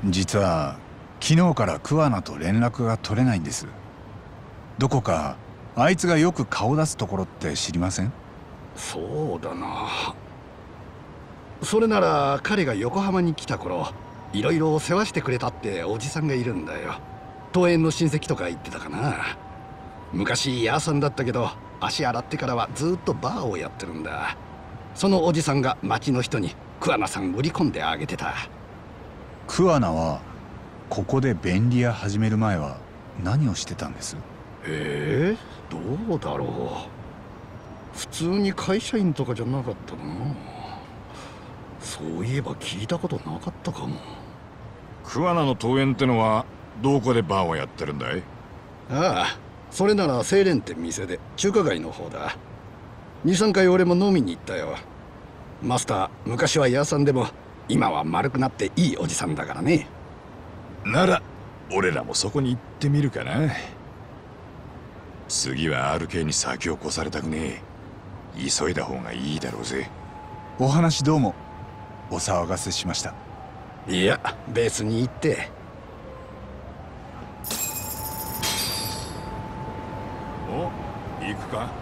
実は昨日から桑名と連絡が取れないんです。どこかあいつがよく顔出すところって知りません？ そうだな。それなら彼が横浜に来た頃、いろいろ世話してくれたっておじさんがいるんだよ。東園の親戚とか言ってたかな。昔ヤーさんだったけど、足洗ってからはずっとバーをやってるんだ。そのおじさんが町の人に桑名さん売り込んであげてた。 桑名はここで便利屋始める前は何をしてたんです？ どうだろう。普通に会社員とかじゃなかったかな。そういえば聞いたことなかったかも。 桑名の桃園ってのはどこでバーをやってるんだい？ ああ、それなら清廉って店で中華街の方だ。2、3回俺も飲みに行ったよ。マスター昔は屋さんでも今は丸くなっていいおじさんだからね。 なら俺らもそこに行ってみるかな。次は RK に先を越されたくねえ。急いだ方がいいだろうぜ。 お話どうもお騒がせしました。 いや別に言って。 お、行くか？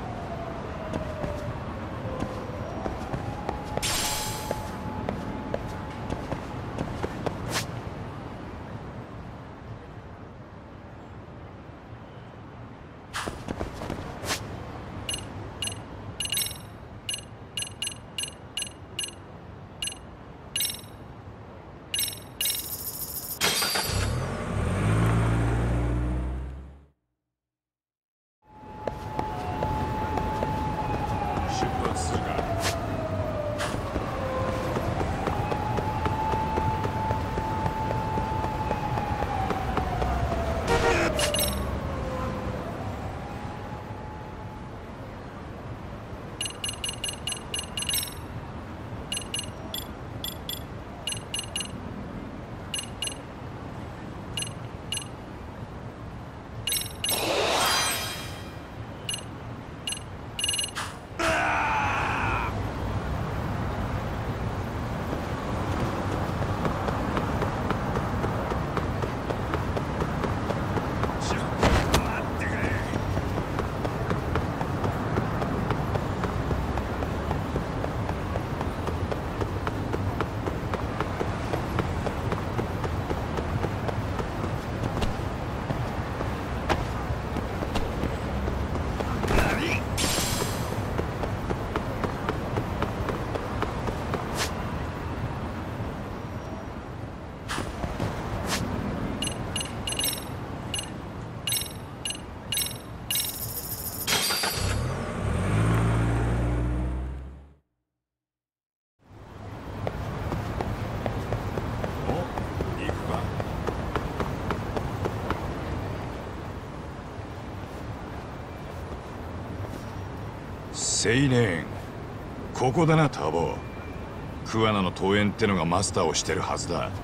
青年、ここだなターボ。桑名の桃園ってのがマスターをしてるはずだ。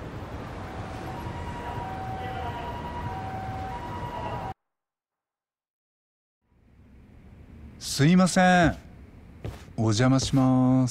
すいません、お邪魔します。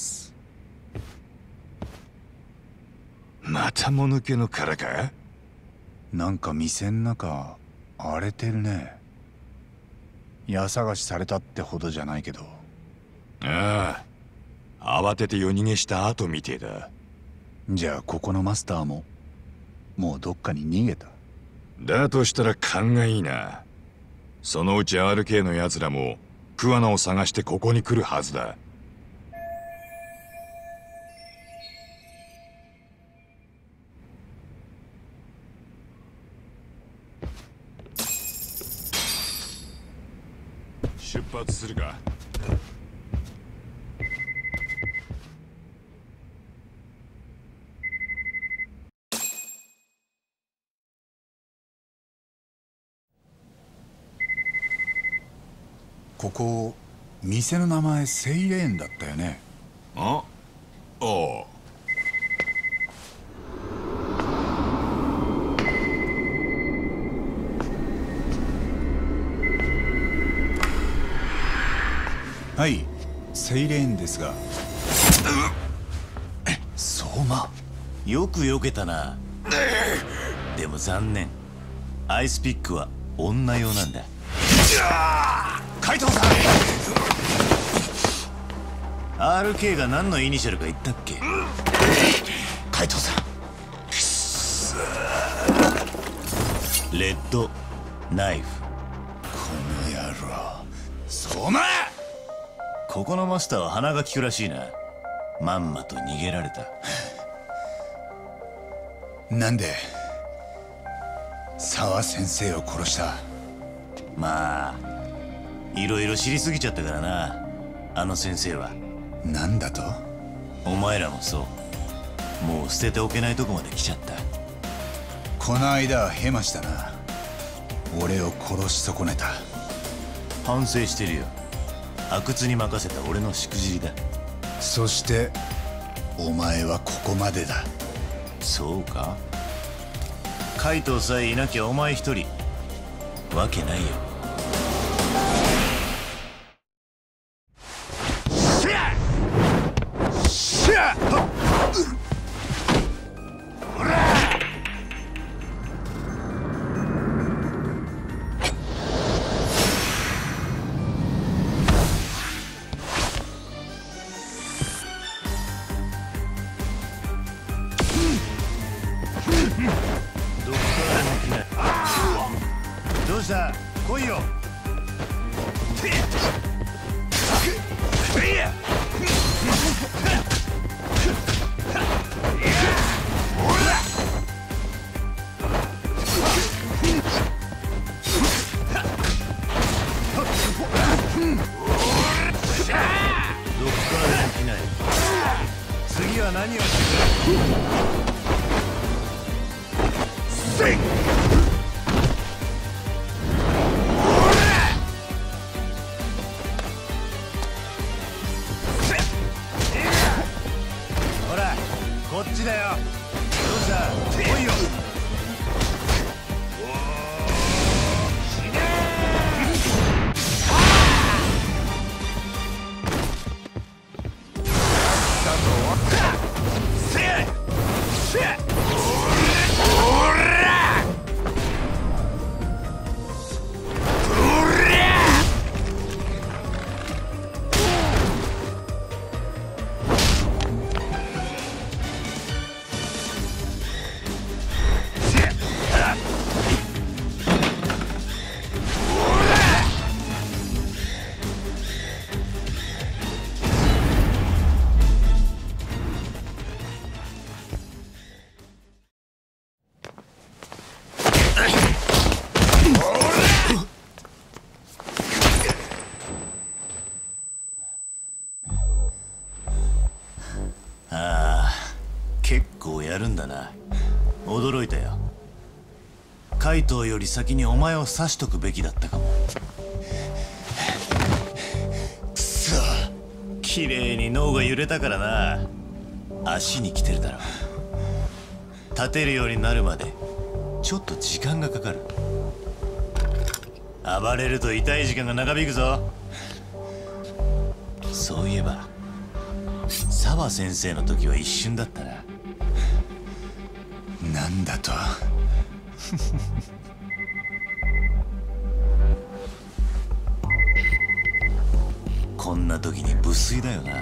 またもぬけの殻か？ なんか店ん中荒れてるね。家探しされたってほどじゃないけど。 ああ、慌てて夜逃げした後みてえだ。 じゃあここのマスターももうどっかに逃げた？ だとしたら勘がいいな。そのうち RK のやつらも桑名を探してここに来るはずだ。出発するか？ ここ店の名前セイレーンだったよね。 ああ。 はい、セイレーンですが。相馬、 よく避けたな。 でも残念、アイスピックは女用なんだ。 カイトさん、 RK が何のイニシャルか言ったっけ？ カイトさん、 レッドナイフ。 この野郎、相馬。 ここのマスターは鼻が利くらしいな。まんまと逃げられた。 なんで沢先生を殺した？ まあいろいろ知りすぎちゃったからな、あの先生は。 なんだと？ お前らもそう。もう捨てておけないとこまで来ちゃった。 この間はヘマしたな。俺を殺し損ねた。 反省してるよ。阿久津に任せた俺のしくじりだ。 そしてお前はここまでだ。 そうか？カイトさえいなきゃお前一人わけないよ。どうした？来いよ。次は何をする？ほらこっちだよ。どうした？来いよ。結構やるんだな。驚いたよ。カイトより先にお前を刺しとくべきだったかも。くそ、綺麗に脳が揺れたからな。足に来てるだろ。立てるようになるまでちょっと時間がかかる。暴れると痛い時間が長引くぞ。そういえば沢先生の時は一瞬だったな。 なんだと？ こんな時に無粋だよな。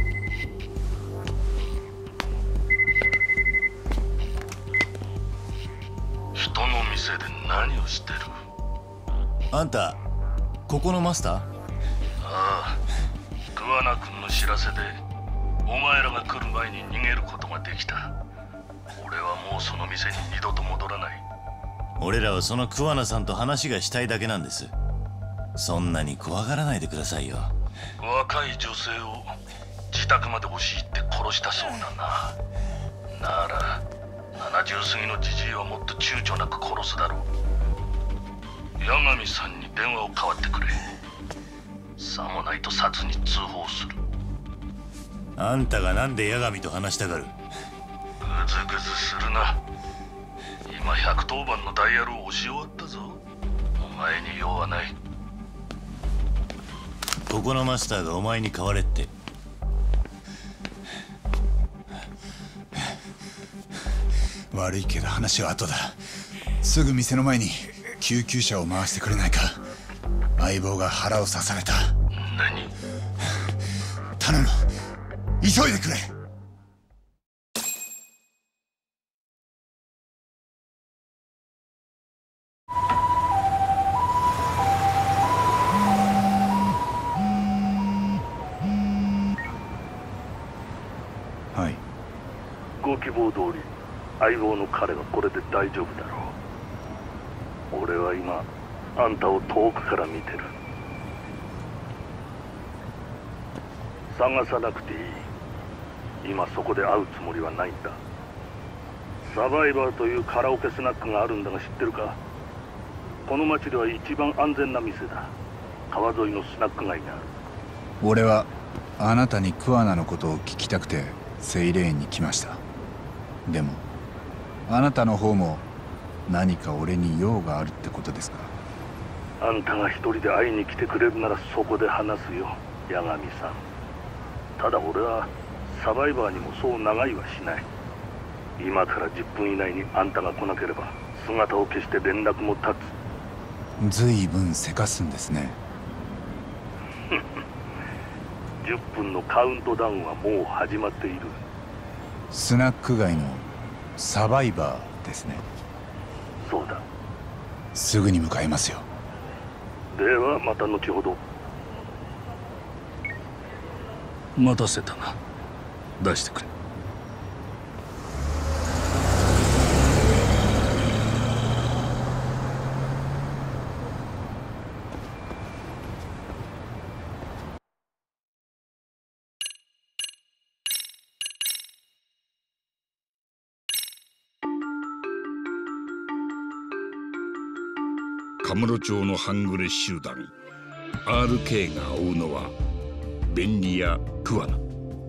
人の店で何をしてる？ あんたここのマスター？ ああ、桑名君の知らせでお前らが来る前に逃げることができた。俺はもうその店に二度と戻らない。 俺らはその桑名さんと話がしたいだけなんです。そんなに怖がらないでくださいよ。 若い女性を自宅まで押し入って殺したそうだな。なら70過ぎのじじいはもっと躊躇なく殺すだろう。八神さんに電話を代わってくれ。さもないと殺に通報する。 あんたがなんで八神と話したがる？ グズグズするな。今110番のダイヤルを押し終わったぞ。お前に用はない。 ここのマスターがお前に代われって。 悪いけど話は後だ。すぐ店の前に救急車を回してくれないか。相棒が腹を刺された。 何？ 頼む、急いでくれ。はい。 ご希望通り相棒の彼はこれで大丈夫だろう。俺は今あんたを遠くから見てる。探さなくていい。今そこで会うつもりはないんだ。サバイバーというカラオケスナックがあるんだが知ってるか？この町では一番安全な店だ。川沿いのスナック街にある。 俺はあなたに桑名のことを聞きたくてセイレーンに来ました。でもあなたの方も何か俺に用があるってことですか？ あんたが一人で会いに来てくれるならそこで話すよ、八神さん。ただ俺はサバイバーにもそう長居はしない。今から10分以内にあんたが来なければ姿を消して連絡も絶つ。ずいぶんせかすんですね。 10分のカウントダウンはもう始まっている。 スナック街のサバイバーですね。 そうだ。 すぐに向かいますよ。 ではまた後ほど。待たせたな。出してくれ。 カムロ町の半グレ集団 RK が追うのは便利屋桑名。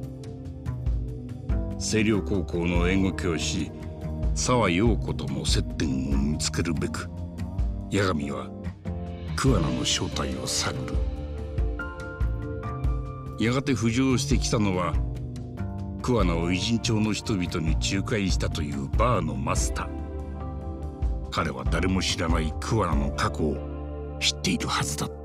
星稜高校の英語教師澤陽子との接点を見つけるべく八神は桑名の正体を探る。やがて浮上してきたのは桑名を偉人町の人々に仲介したというバーのマスター。彼は誰も知らない桑名の過去を知っているはずだった。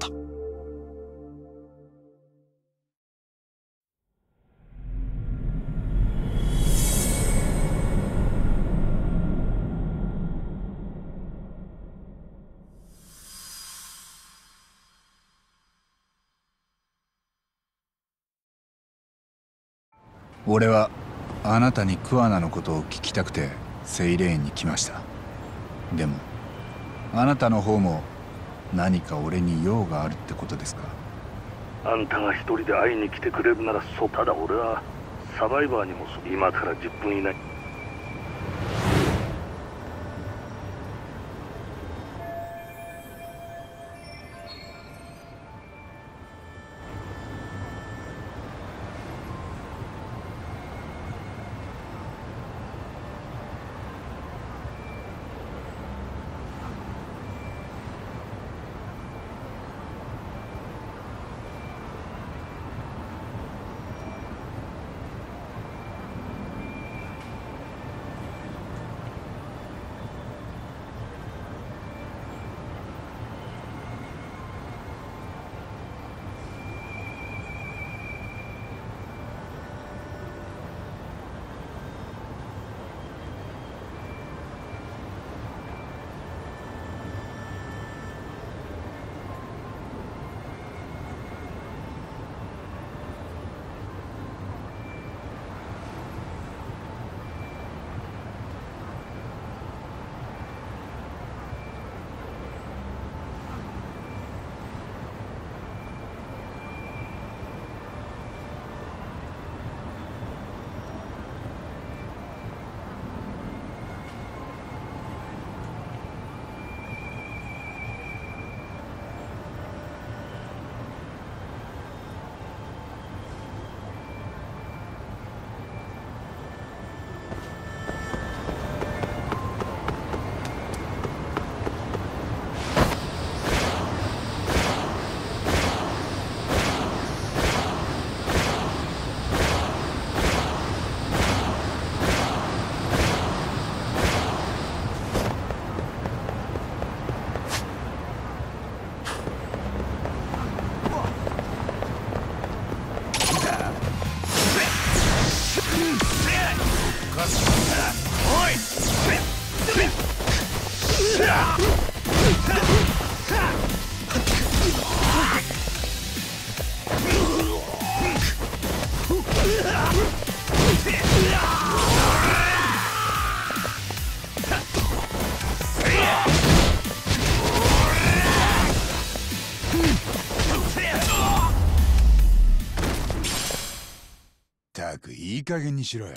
俺はあなたに桑名のことを聞きたくてセイレーンに来ました。でもあなたの方も何か俺に用があるってことですか？ あんたが一人で会いに来てくれるならそう。ただ俺はサバイバーにも今から10分以内。 たくいい加減にしろよ。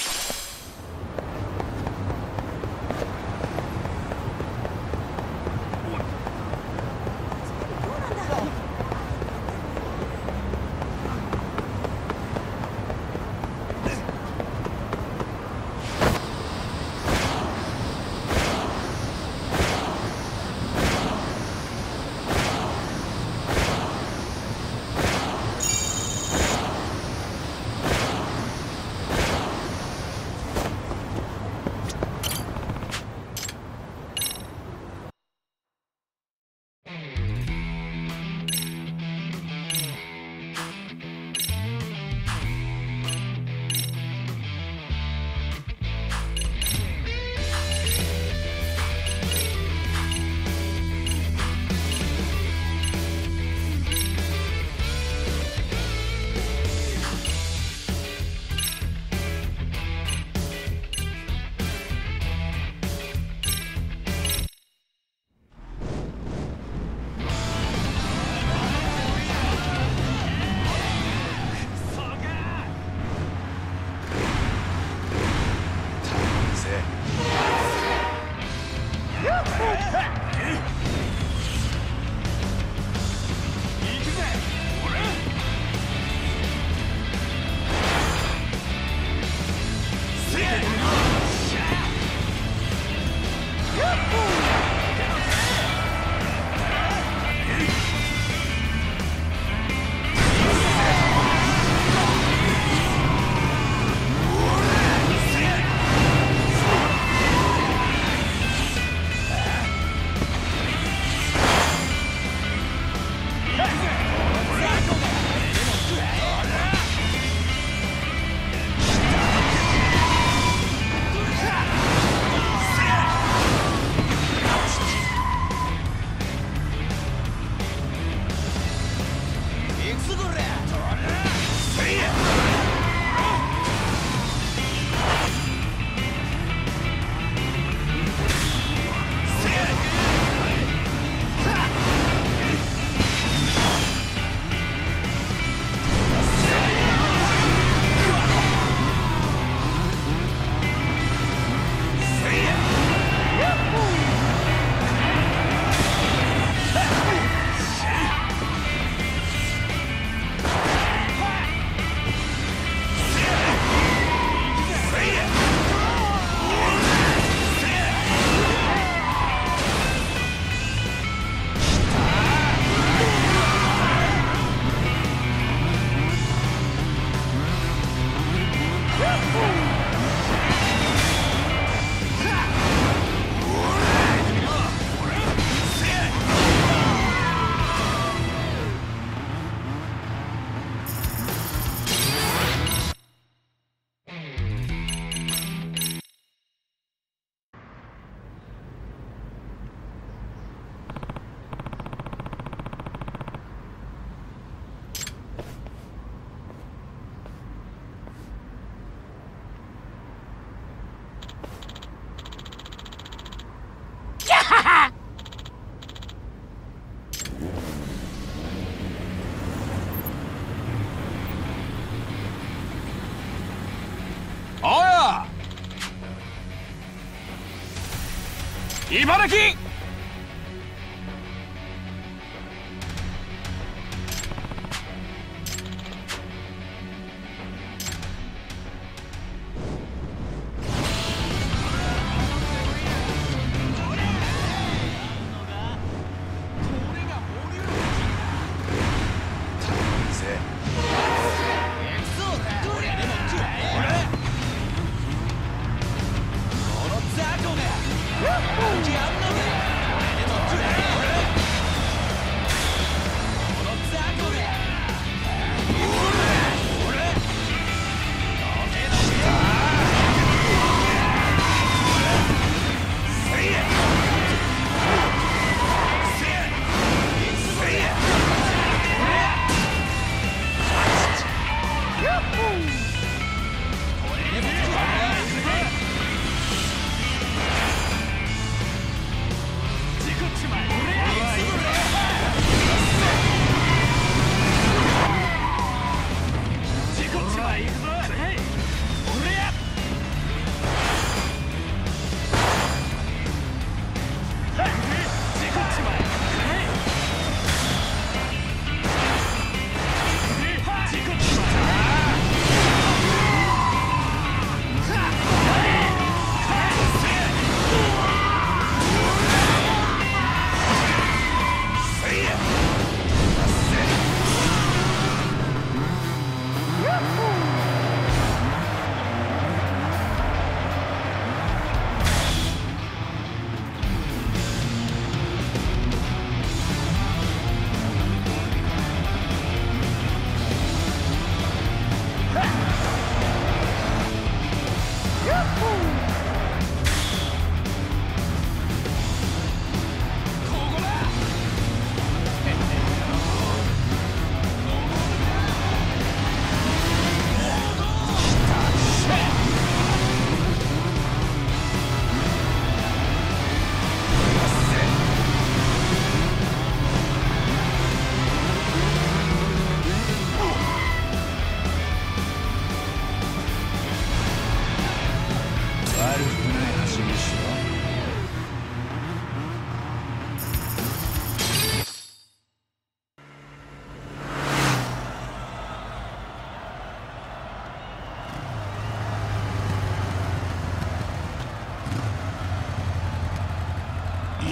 茨城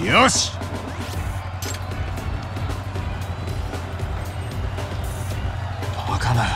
よし。 バカな。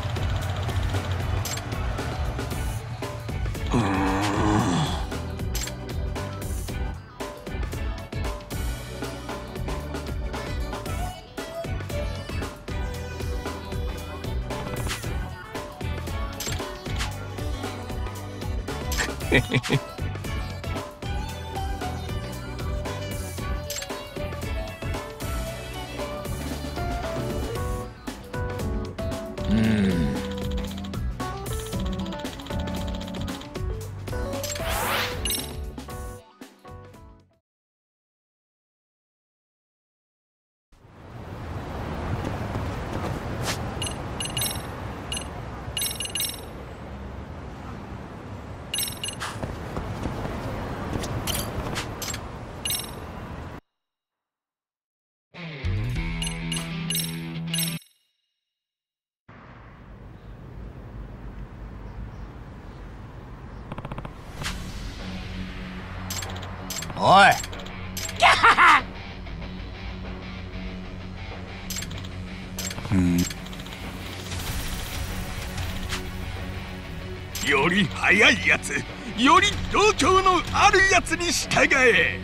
おい、 より速いやつ、より度胸のあるやつに従え。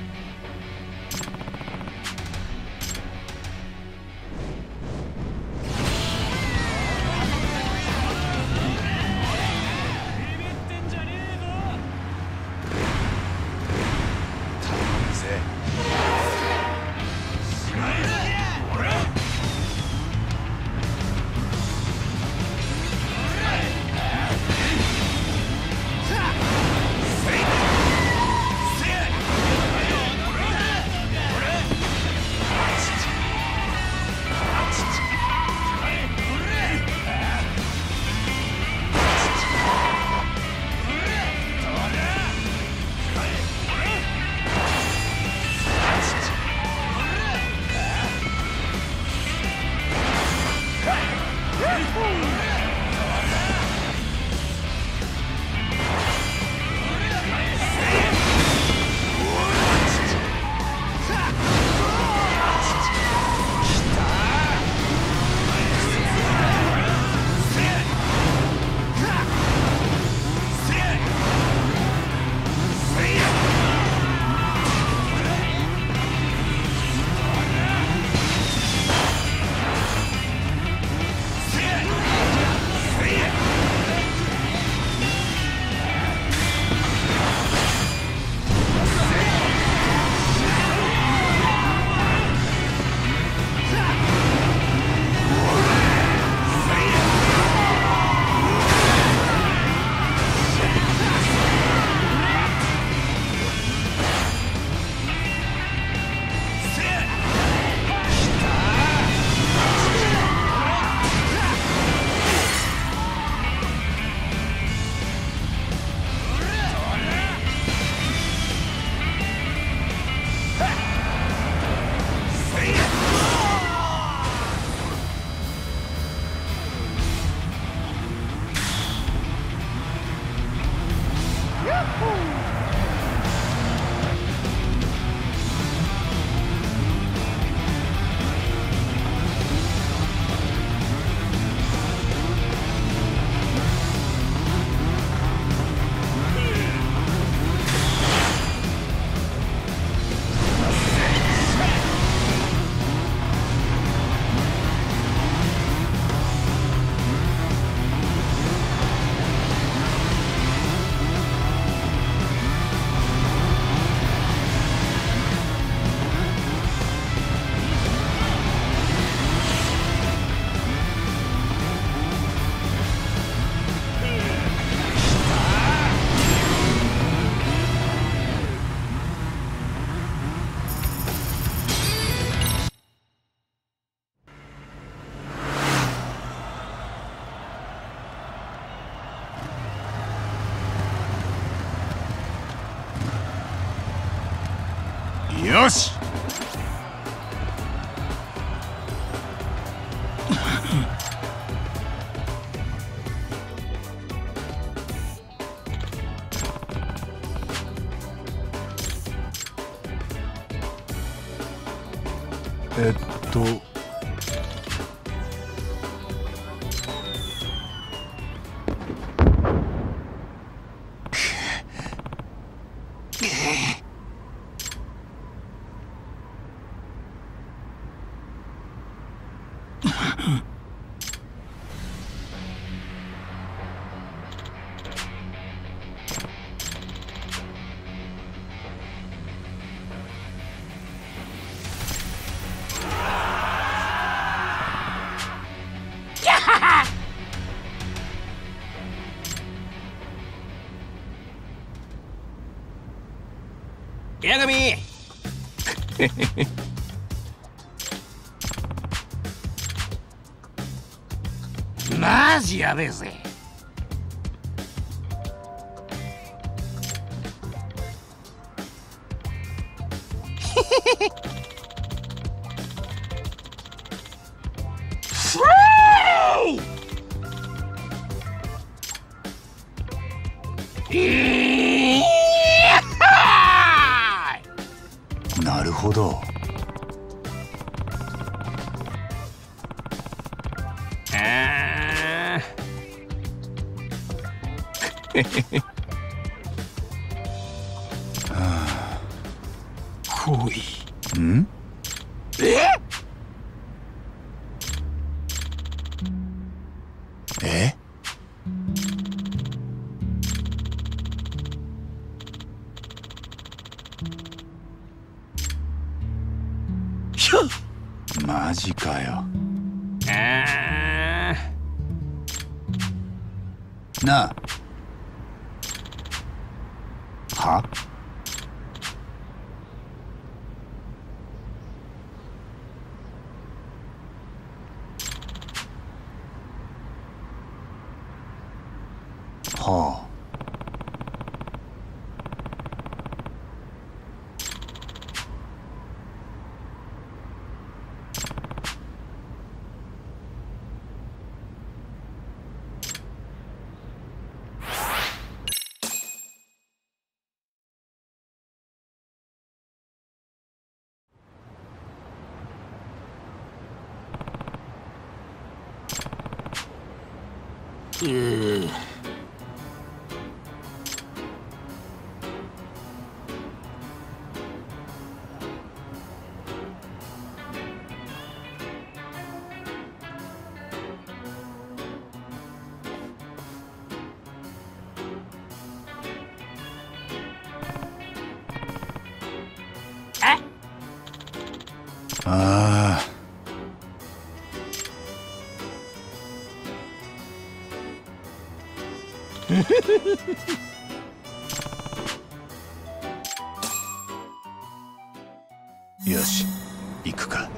よし。 えっと八神マジやべえぜ。 なるほど。 ほい。 ん？え？マジかよ。なあ。は？はあ。ああ。よし、行くか。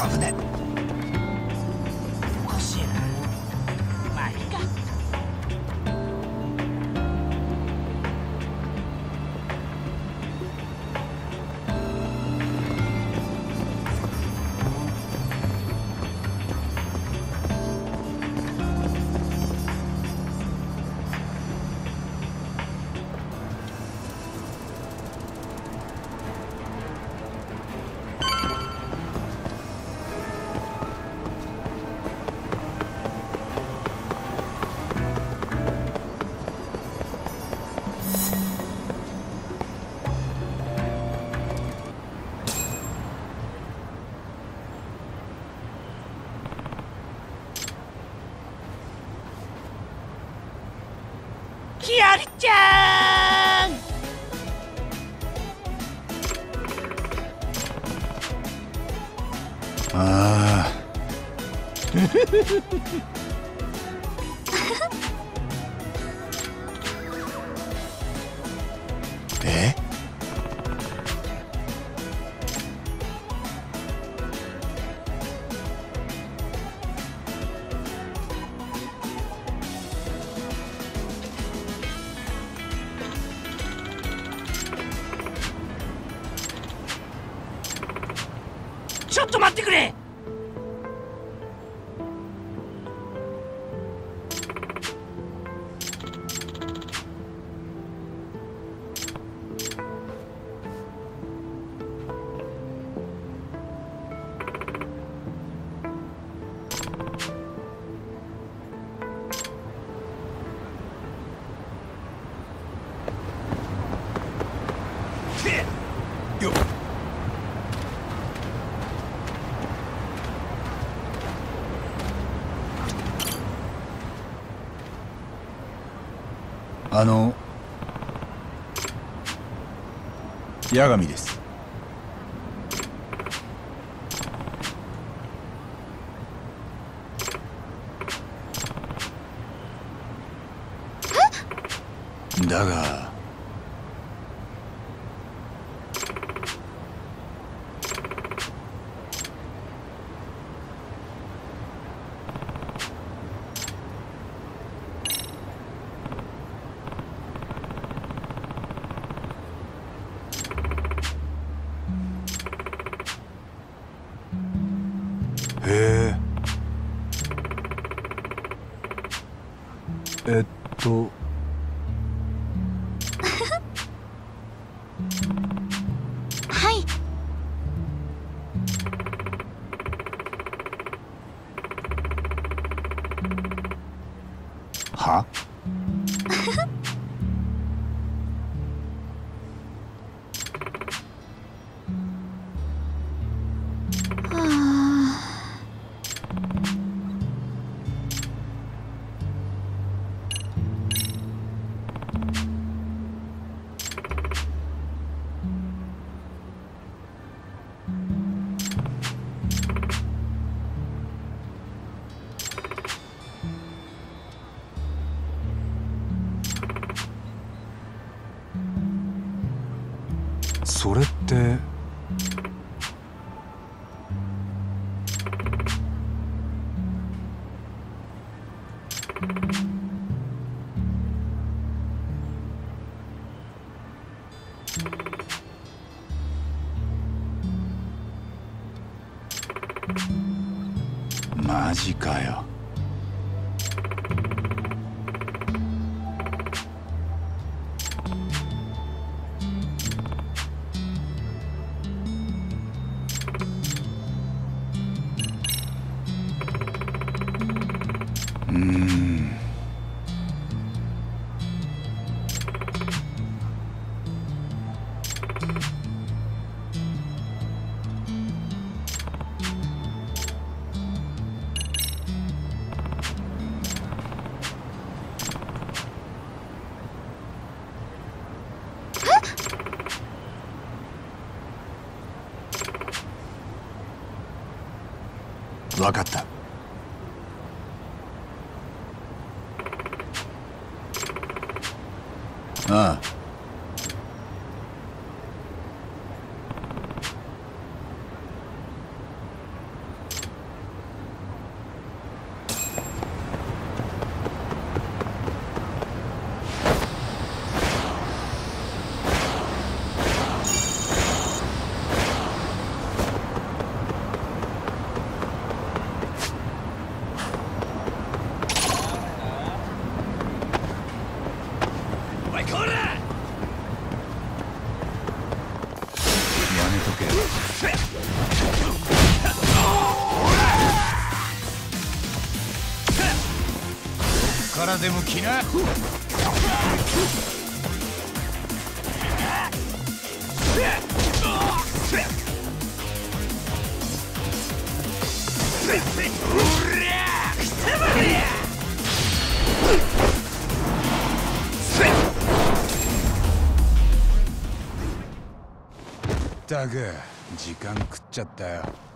危ねえ。おかしいな。まあいいか。キアリちゃん。 ああえ、 ちょっと待ってくれ。 八神です。だがへえ。 はい。 は？それってマジかよ。わかった。ああ。 からでも来な。ったく時間食っちゃったよ。